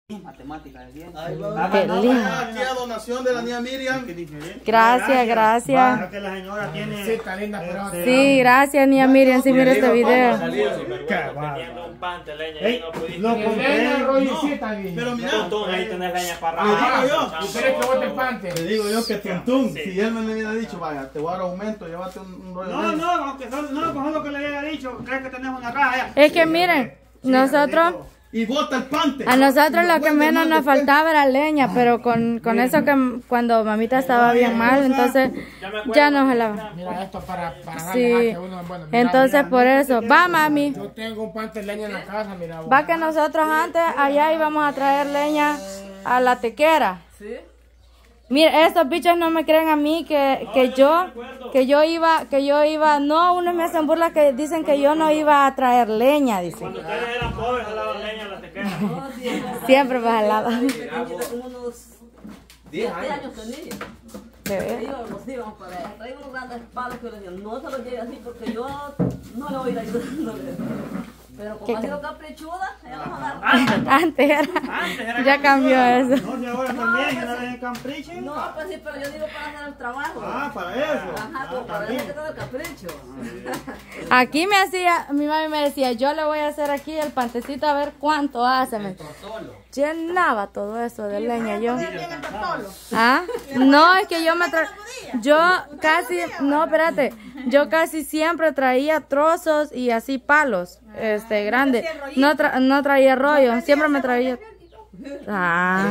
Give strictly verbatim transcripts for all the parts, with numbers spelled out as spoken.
Matemática de bien. Qué lindo. Aquí a donación de la niña Miriam. Gracias, gracias. Que la señora tiene... Sí, está linda, pero... Sí, gracias, niña Miriam, si mira este video. Teniendo un pan de leña y no pudiste... Lo compré. Pero mira, ahí tenés leña para Le rajar. digo yo, ¿Tú quieres que vos te pante? le digo yo que Tuntún, Sí. si él me hubiera dicho, vaya, te voy a dar aumento, llévate un, un rollo No, de leña. no, aunque solo, no, con lo que le haya dicho, crees que tenemos una caja allá. Es que miren, nosotros, Y bota el pante. a nosotros lo que menos nos faltaba era leña, pero con, con eso que cuando mamita estaba bien mal, entonces ya nos jalaba. Mira esto para, para darle Sí, jaque a uno. Bueno, mira, entonces mira, por eso, va mami, yo tengo un pante de leña en la casa, mira. vos. va que nosotros antes allá íbamos a traer leña a la tequera. Mira, estos bichos no me creen a mí que, que yo, que yo iba, que yo iba, no, unos me hacen burla que dicen que yo no iba a traer leña, dicen. Cuando ustedes eran pobres, jalaban leña en la tequera. Siempre me jalaba. Como unos diez años tenía. ¿De ver? Íbamos, nos íbamos para allá. Traía unos grandes palos que yo le decía, no se los lleve así porque yo no le voy a ir ayudándole. Pero como ha sido caprichuda, ella va a dar. Antes era, Antes era ya cambió eso. No, y ahora también, una vez en Campriche. No, pues sí, pero yo digo para hacer el trabajo. Ah, para eso. Ajá, como para eso que todo el capricho. Aquí me hacía, mi mami me decía, yo le voy a hacer aquí el pantecito a ver cuánto hace. Me llenaba todo eso de leña yo. ¿Ah? No, es que yo me tra... yo casi, no, espérate, yo casi siempre traía trozos y así palos, este, grandes. No, tra... no traía rollo, siempre me traía. Ah.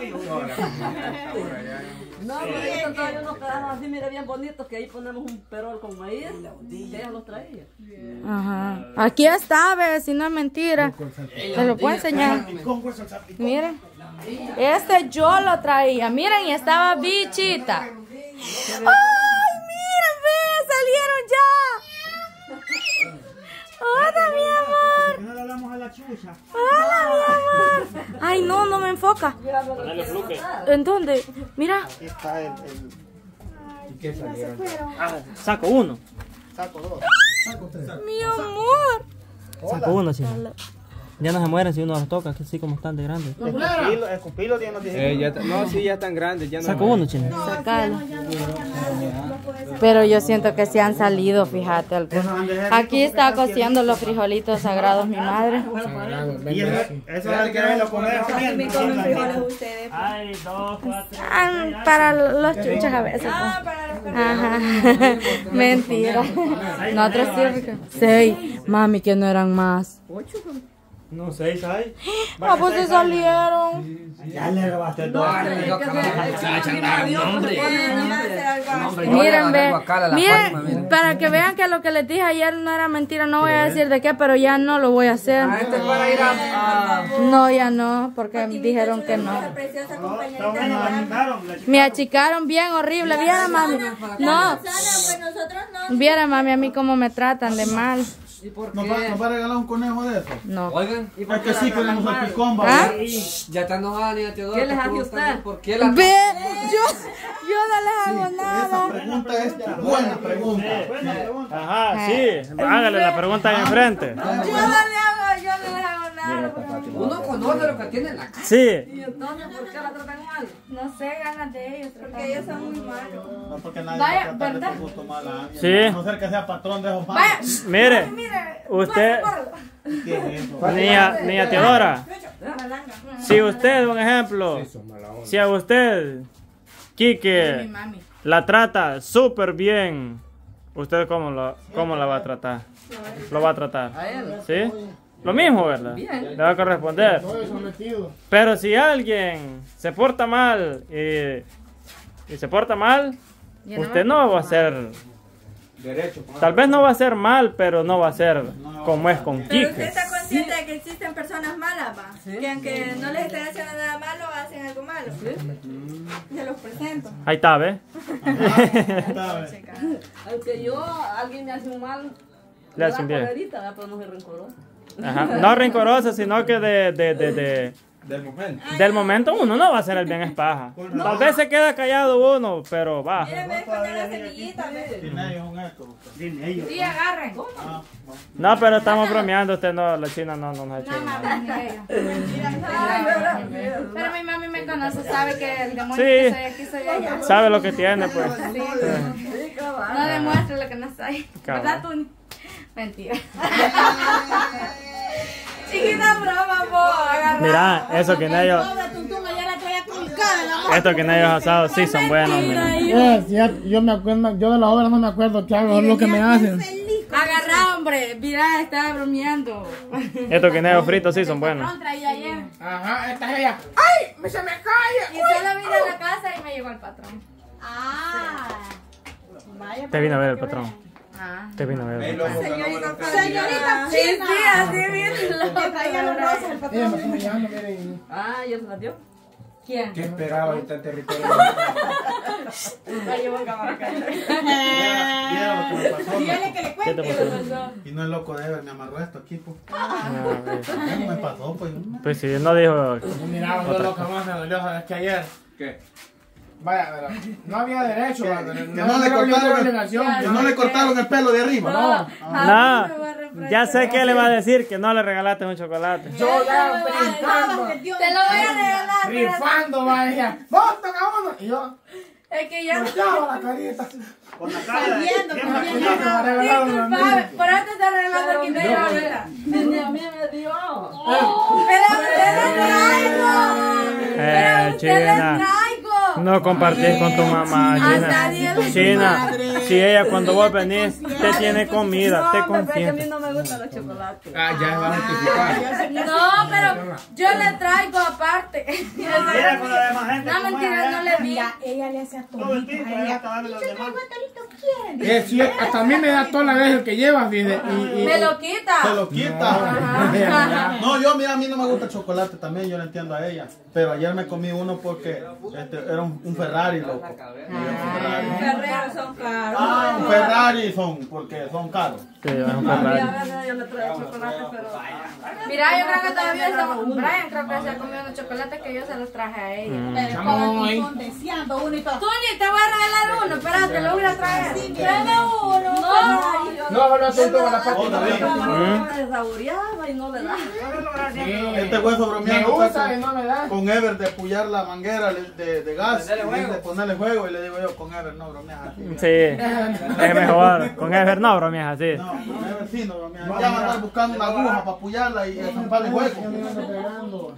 No, pero ellos traían unos pedazos así, mire, bien bonitos, que ahí ponemos un perol con maíz. Que ella los traía. Ajá. Aquí está, ve, si no es mentira. Se lo puedo enseñar. Miren. Este yo lo traía. Miren, y estaba bichita. ¡Ay, miren, ve! ¡Salieron ya! ¡Hola, mi amor! No le hablamos a la chucha. ¡Hola, mi amor! ¡Ay, no, no me enfoca! Ponele fluke. ¿En dónde? Mira. Aquí está el, el Ah, saco uno. saco dos. Mi amor. Saco uno, sí. Ya no se mueren si uno los toca, que así como están de grandes. Escupilo, escupilo tiene los Eh, ya ta- no, sí, ya están grandes. Ya no Saco uno, chino. Sacalo. Pero yo siento que se han salido, fíjate. algunos. Aquí está cociendo los frijolitos sagrados mi madre. Y eso, eso es el que lo comer comiendo. Ay, dos, cuatro. Ah, para los chuchas a veces. pues. Ajá. Mentira. Nosotros sí. Seis. Mami, que no eran más. No, seis hay. Ah, pues se salieron. Ya le robaste dos. Miren, ve. Miren, para que vean que lo que les dije ayer no era mentira, no voy a decir de qué, pero ya no lo voy a hacer. No, ya no, porque dijeron que no. Me achicaron bien horrible. Viera, mami. No. Viera, mami, a mí cómo me tratan de mal. ¿Nos va, ¿Nos va a regalar un conejo de eso? No. Oigan, Es que sí queremos el picón, ¿Ah? ¿va? ya está enojada niña Teodora. ¿Qué les hace usted? ¿Por qué la Ve, yo, yo no les hago Esa nada. pregunta es buena pregunta. Ajá, sí. Hágale la pregunta ahí enfrente. Yo no le hago, yo no les hago nada. Uno conoce lo que tiene en la casa? Sí. ¿Y entonces por qué la tratan mal? No sé, ganas de ellos. Porque ellos son muy malos. No porque nadie Vaya, va a tratar de ¿verdad? por gusto mal a alguien. Sí. A no ser que sea patrón de esos Vaya. malos. Mire, Mire, usted, ¿Qué es eso? niña, niña Teodora, si usted, un ejemplo, si a usted, Quique, mami. la trata súper bien, ¿usted cómo, lo, cómo la va a tratar? ¿Lo va a tratar? ¿Sí? Lo mismo, ¿verdad? Le va a corresponder. Pero si alguien se porta mal y, y se porta mal, usted no va a ser... Derecho. Tal vez no va a ser mal, pero no va a ser como es con Pero usted Quique. está consciente de que existen personas malas, va. Que aunque no les estén haciendo nada malo, hacen algo malo. Se los presento. Ahí está, ¿ves? Aunque yo, alguien me hace un mal, Le hacen bien. colerita, pero no soy rencorosa. Ajá. No rencoroso, sino que de, de, de, de, Del momento. del momento uno no va a hacer el bien es paja. Tal vez se queda callado uno, pero va. Miren, ve, esconder la semillita, ve. Tiene ellos un eco. Sí, agarren. Ah, No, pero estamos bromeando, usted no, la china no, no nos ha hecho Nada nada. más, ni ellos. Mira, viendo no se sabe que el demonio Sí. que soy aquí soy allá. Sabe lo que tiene, pues. Sí. Sí, cabal. No demuestra lo que no soy. Cabal. ¿Verdad tú? Mentira. Chiquita broma, po. Agarra. Mira, eso que en ellos, Pobre Tuntún, allá la traía truncada en la mano. esto que en ellos asados sí son buenos, mira. Eh, sí, yo me acuerdo, yo de las obras no me acuerdo qué hago, es lo que me hacen. Agarra, hombre. Mira, estaba bromeando. Estos que en ellos fritos sí son buenos. Patrón traía ayer. Ajá, esta es ella. ¡Ay! ¡Me se me cae! Y solo vine a la casa y me llegó el patrón. Ah. Vaya, Te vino a ver el patrón. Ah. Te vino a ver. Ey, loco, que no me lo puedo señorita Sí, China. sí, así viene. Que traía los rosas el Ella me patrón. está mirando, miren. Ah, ¿ya se la dio? ¿Quién? ¿Qué esperaba ahorita en territorio? Ay, yo voy a acabar acá. Mira lo que me pasó. Dígale que le ¿Qué cuente. te pasó? Y no es loco de ver, me amarró esto aquí, pues. Ah, ves. ¿Cómo me pasó, pues? Pues sí, no dijo. Mira, yo lo que más me dolió, ¿sabes que ayer? ¿Qué? Vaya, pero no había derecho, ¿verdad? Que no, no le era cortaron, obligación. que no le cortaron el pelo de arriba. No, No, ya sé que le va a decir que no le regalaste un chocolate. yo ya brincando, Te lo voy a regalar. pero- rifando, vaya. ¡Vos, toca uno! Y yo, Es que yo. volteaba la carita. Con la cara de... Saliendo, ¿Quién con me- bien Ya me va a regalar una Disculpa, amiga. por eso te está regalando el quinto de ahorita. Ni a mí me dio. Pero a usted le traigo. Pero a Eh, usted le China. traigo. No compartís con tu mamá, Hasta diez China. de China, si ella cuando vos venís te tiene comida, te No, hombre, pero es que a mí consiente. no me gustan los chocolates. Ah, ya se va a justificar. No, pero yo le traigo aparte. Mira con la demás gente. No, cómo es mentira, allá. no le di. Mira, ella le hace a Todo el tiempo, allá acabarle los demás. Eh, sí, hasta a mí me da toda la vez el que llevas, dice. Y, y, Me lo Se quita. lo quita. No, yo, mira, a mí no me gusta el chocolate también, yo le entiendo a ella. Pero ayer me comí uno porque este, era un, un Ferrari, loco. Un Ferrari. Ferreros son caros. Ah, un Ferrari son, porque son caros. Sí, es un A Ferrari. veces yo le traigo chocolate, pero... Mira, yo creo que todavía estamos. Brian creo que se ha comido unos chocolates que yo se los traje a ella. Pero Chamo, ahí. con deseando uno y todo. Tony, te voy a regalar uno. Espérate, lo voy a traer. Tráeme uno. No. no, no, tú con la Oh, David. patita. Me saboreaba y no le da. Este hueso Me bromeando gusta y está no me da. con, con Ever de puyar la manguera de, de, de gas y de ponerle juego. Y le digo yo, con Ever no bromeas así. Sí, es mejor. Con Ever no bromeas así. No, con Ever sí no bromeas. Ya van a estar buscando una aguja para puyarla y zamparle juego.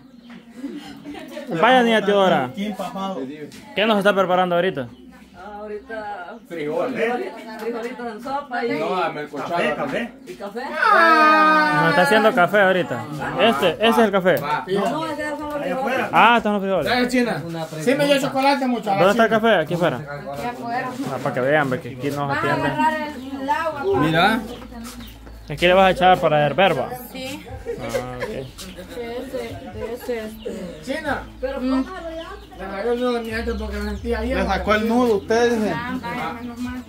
Vaya, niña Teodora, ¿Quién, papá? ¿qué nos está preparando ahorita? Ah, ahorita Frijoles. frijolitos en sopa y, No, dame el cochado. y café. Nos está haciendo café ahorita. Este, ese es el café. Va. No, ese son los frijoles. Ah, están los frijoles. ¿Sabes, China? Sí me dio chocolate mucho. a la ¿Dónde está el China. café? Aquí afuera. Aquí afuera. Ah, para que vean, ve, que aquí nos Vas a atienden. agarrar el, el agua. pa. Mira. Aquí le vas a echar para el verba. Sí. Ah, ok. De ese, de ese, este. China, Pero cójalo ya. le salió el nudo de mi gente porque me sentía bien. Le sacó el nudo, ustedes dicen. Ah, vaya, menos mal.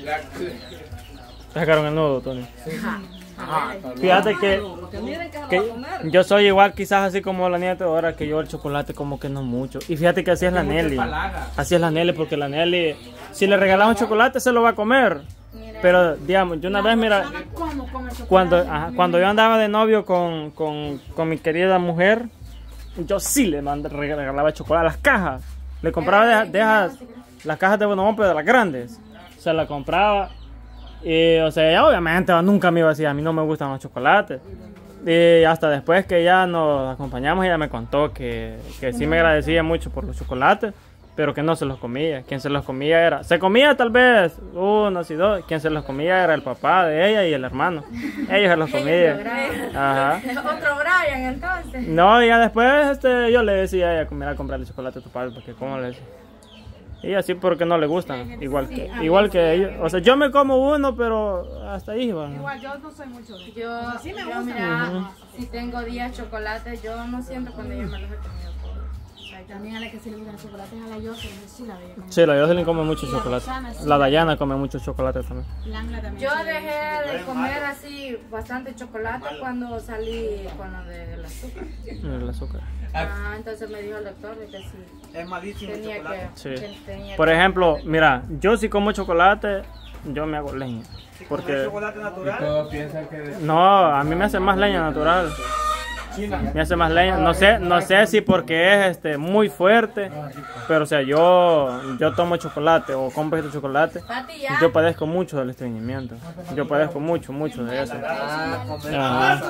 Te sacaron el nudo, Tony. Ajá. Fíjate que, Que miren que se lo que va a comer. yo soy igual quizás así como la niña Teodora, que yo el chocolate como que no mucho. Y fíjate que así es la Nelly. Así es la Nelly, porque la Nelly, si le regalas un chocolate se lo va a comer. Pero digamos, yo una vez, mira, ¿Cómo come chocolate? cuando, ajá, cuando yo andaba de novio con, con, con mi querida mujer, yo sí le mand- regalaba chocolate, las cajas. Le compraba de, de esas, las cajas de bonobón, pero de las grandes. Se las compraba. Y, o sea, ella obviamente nunca me iba a decir, a mí no me gustan los chocolates. Y hasta después que ya nos acompañamos, ella me contó que, que sí me agradecía mucho por los chocolates, pero que no se los comía. Quien se los comía era, se comía tal vez unos y dos, quien se los comía era el papá de ella y el hermano. Ellos se los comían. Ajá. Otro Brian, entonces. No, y ya después este, yo le decía a ella, mira, comprarle chocolate a tu padre, porque cómo le decía. Y así porque no le gustan, igual que, igual que ellos. O sea, yo me como uno, pero hasta ahí, bueno. Igual yo no soy mucho de Yo, sí me yo, gusta. mira, si tengo diez chocolates, yo no siento cuando yo me los he comido todos. También a la que se le gustan los chocolates a la Jocelyn, sí la veía. Sí, la Jocelyn come mucho chocolate. La Dayana come mucho chocolate también. Langla también. Yo sí le dejé de comer así bastante chocolate cuando salí con lo de- del azúcar. El azúcar. Ah, entonces me dijo el doctor de que sí, Es malísimo el tenía chocolate. que, Sí. que tenía Por que- ejemplo, mira, yo si como chocolate, yo me hago leña. Porque chocolate natural. Todos piensan que... no, a mí me hace más leña natural. Me hace más leña. No sé, no sé si porque es este muy fuerte, pero o sea, yo yo tomo chocolate o compro este chocolate. Pati, ya. Yo padezco mucho del estreñimiento. Yo padezco mucho, mucho de eso. Ajá.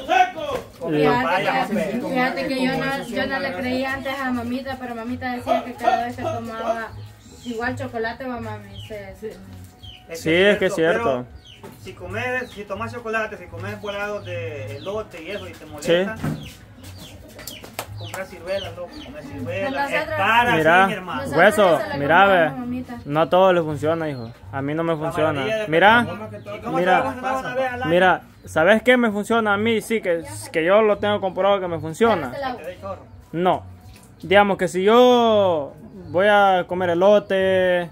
Fíjate, que, fíjate que yo no, yo no le creía antes a mamita, pero mamita decía que cada vez que tomaba igual chocolate, mamá me se, se- Sí, es que es cierto. Pero si comes, si tomas chocolate, si comes volados de elote y eso y te molesta, comprar ciruelas, loco, comer ciruelas, Nosotros- es para Mira, sí, mi hermano. Nosotros hueso, eso le mira, compramos ve. a mamita. No a todos les funciona, hijo. A mí no me funciona. mayoría de Mira, ¿Y cómo mira, te va a funcionar una vez al año? mira, ¿sabes qué me funciona a mí? Sí, que, que yo lo tengo comprobado que me funciona. Te dé chorro. No. Digamos que si yo voy a comer elote,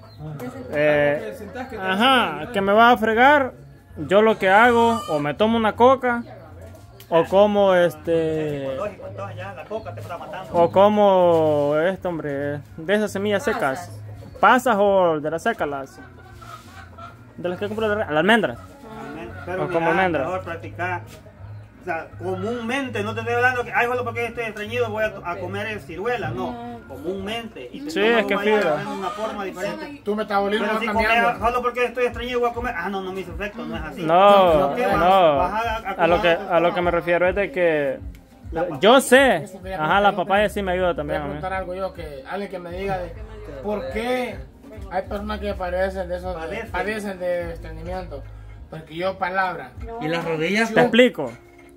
eh, ajá, que me va a fregar, yo lo que hago, o me tomo una coca, o como este, Lógico, entonces ya la coca te está matando. o como este hombre, de esas semillas secas, pasas o de las secas, las, de las que compro, de las almendras. Pero o como mira, almendra. mejor practicar. O sea, comúnmente, no te estoy hablando que, ay, solo porque estoy estreñido voy a, a comer ciruela, no, comúnmente. Y tu Sí, estómago es que va a ir fíjate. de una forma diferente. Tu metabolismo Pero va si cambiando. comes, solo porque estoy estreñido voy a comer, ah, no, no me hizo efecto, no es así. No, ¿Qué vas? no, Vas a- a a lo que, acumular a lo que me refiero es de que yo sé, ajá, la papaya sí me ayuda Voy también a a mí. preguntar algo yo, que alguien que me diga de por qué hay personas que padecen de esos, Padecen. padecen de estreñimiento. Porque yo, palabra, Y las rodillas. Te explico.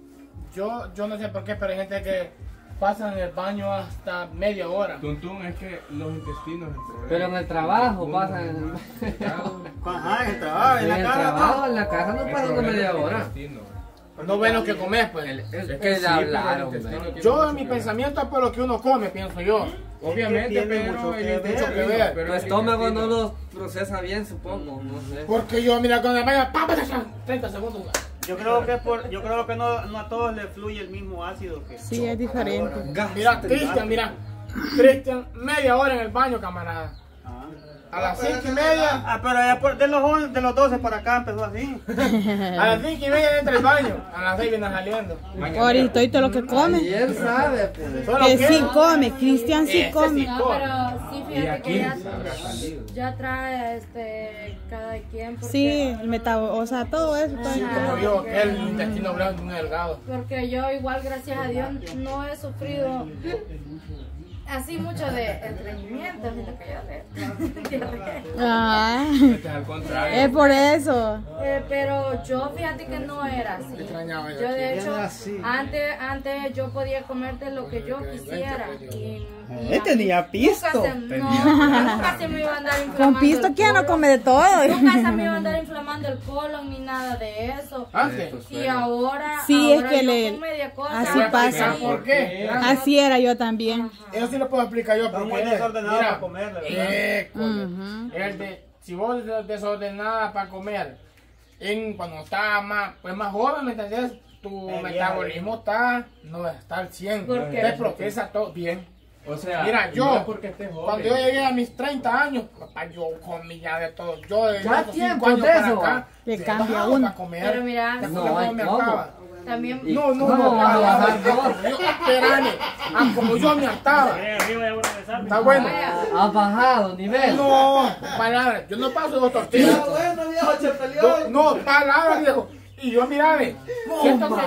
yo, yo no sé por qué, pero hay gente que pasa en el baño hasta media hora. Tuntún, es que los intestinos. el problema. Pero en el trabajo pasan. En el, Ajá, en el trabajo, en en la el casa. trabajo, en la casa no El pasan una problema media es el hora. intestino. No ven lo que comes, pues. Es Es que sí, le pero hablaron, el intestino hombre. tiene Yo mucho en mi que ver. pensamiento es por lo que uno come, pienso yo. Obviamente, tiene pero mucho el que ver, intestino, mucho que ver. pero Tu el estómago no intestino- lo procesa bien, supongo. No sé. Porque yo, mira, con el baño, ¡pam! treinta segundos. Yo creo que por, yo creo que no, no a todos les fluye el mismo ácido que. Sí, es diferente. Mira, Cristian, mira. Cristian, media hora en el baño, camarada. Ah. A las cinco y media, Ah, pero ya por, de los once, de los doce para acá empezó así. a las cinco y media entra el baño. A las seis viene saliendo. Ahorita y todo lo que come. Y él sabe, pues. Solo Que que- sí come, Cristian sí Ese come. sí No, come. pero sí, Y fíjate aquí que ya, salga salido. ya trae este, cada quien. Porque, Sí, el metabol, o sea, todo eso. todo Sí, eso. como yo, que el intestino blanco muy delgado. Porque yo igual, gracias a Dios, no he sufrido así mucho de estreñimiento. Siento que yo de diarrea. Ah, Este es al contrario. es por eso. Eh, pero yo fíjate que no era así. extrañaba yo Yo aquí. de hecho, antes, antes yo podía comerte lo que yo quisiera. Y, y Él tenía pisto. Nunca se, no, nunca se me iba a andar inflamando. Con pisto, el ¿quién no colon. come de todo? Nunca se me iba a andar inflamando el colon ni nada de eso. Antes. Y ahora, Sí, es ahora que yo le- con media cosa, así Te voy a pasa. explicar ¿Por qué? Así era yo también. Eso sí lo puedo explicar yo. Está porque muy es, desordenado mira, para comer, de verdad. eh, coño. Ujú. Es de- si vos eres desordenada para comer, en, cuando estás más, pues más joven, ¿me entendés? Tu Eh, metabolismo está, no está al cien. ¿Por qué? Te procesa todo bien. O sea, Mira, no yo, es porque estés joven. cuando yo llegué a mis treinta años, papá, yo comía de todo. Yo de Ya esos tiempo cinco años de para eso. acá, Que yo cambia bajaba uno. para comer. Pero mira, ¿Te no, acuerdas cómo ay, me ¿cómo? hartaba? también. No, no, ¿Cómo no, vas a no, bajar no, vos? yo, espérame, ah, como yo me hartaba. Eh, arriba ya voy a regresar. Está bueno. Ha bajado nivel. No, palabras, yo no paso dos tortillas. Bueno, viejo, se peleó. No, no, palabras, viejo. Y yo, mirame, entonces,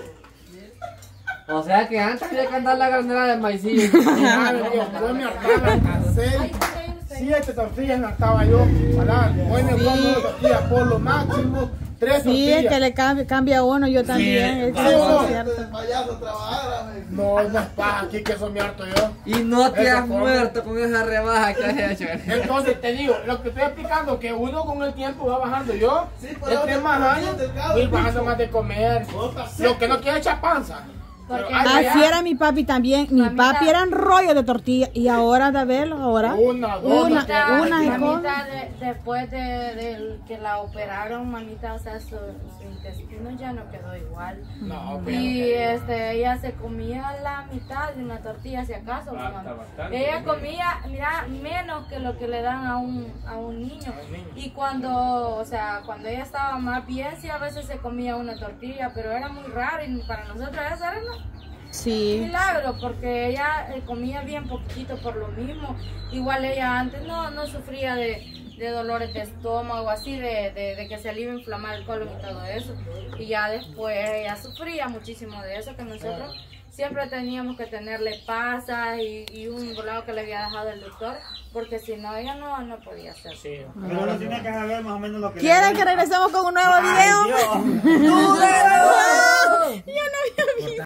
O sea que antes había que andar la granera del maicillo. mirame, viejo, yo me hartaba hasta seis, siete tortillas me hartaba yo. Palabras, hoy me como dos tortillas por lo máximo, tres Sí, es tortillas. que le cambia, cambia uno, yo también. Eso Sí, no. es cierto. Payaso trabajara, me- No, no es paja aquí que eso me harto yo. Y no te Eso has come. muerto con esa rebaja que has hecho. Entonces te digo, lo que estoy explicando que uno con el tiempo va bajando. Yo, Sí, pero entre ahora más te años, comiendo el cabo, voy bajando más de comer. Bota seco. Lo que no quiere echar panza. Porque Pero, ay, Así ya. era mi papi también. Mi Mamita. papi eran rollos de tortilla. Y ahora de verlo, ahora. Una, dos, Una, tres, una ay, y mamita, de- después de, de que la operaron, mamita, o sea, su, su intestino ya no quedó igual. No, pero- Y este, ella se comía la mitad de una tortilla, si acaso. Basta, mamá. bastante. Ella comía, mira, menos que lo que le dan a un, a un niño. A un niño. Y cuando, o sea, cuando ella estaba más bien, sí, a veces se comía una tortilla, pero era muy raro y para nosotros eso era no. Sí. Milagro, porque ella eh, comía bien poquito por lo mismo. Igual ella antes no, no sufría de, de dolores de estómago, así de, de, de que se le iba a inflamar el colon y todo eso. Y ya después ella sufría muchísimo de eso, que nosotros siempre teníamos que tenerle pasas y, y un volado que le había dejado el doctor, porque si no, ella no, no podía hacer. Sí. Pero uno tiene que saber más o menos lo que... ¿Quieren que regresemos con un nuevo Ay, video? Dios. ¡No! Yo no